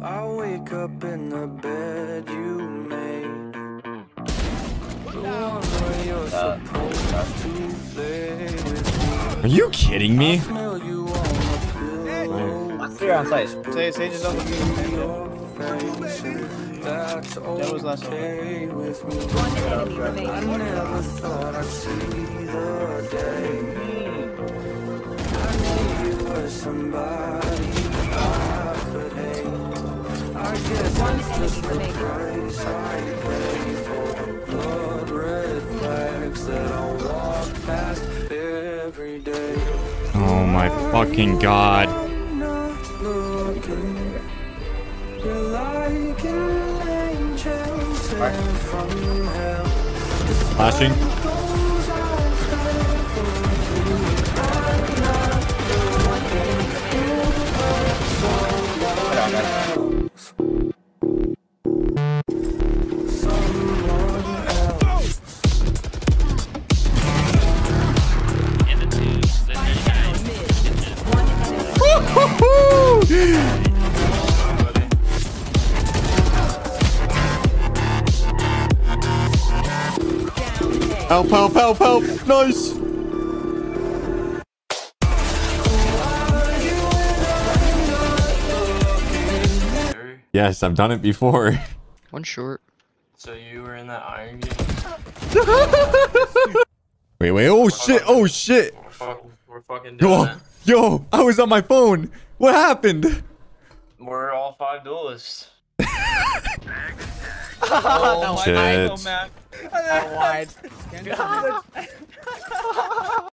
I wake up in the bed you made, the one where you're supposed to play with me. Are you kidding me? Smell you on the pillow. Clear on site. Sage is on the That's okay with me. One enemy I remaining. never thought I'd see the day. I knew you were somebody I could hate. I guess One it's just enemy the remaining. price I pay for blood red flags that I walk past every day. Oh my fucking god. I'm not looking. You're like an angel sent from hell. Flashing. Help, help, help, help. Nice. Yes, I've done it before. One short. So you were in that iron game? Wait, oh shit, oh shit. We're fucking doing Yo, it. yo, I was on my phone. What happened? We're all 5 duelists. Oh, shit. so mad. Wide.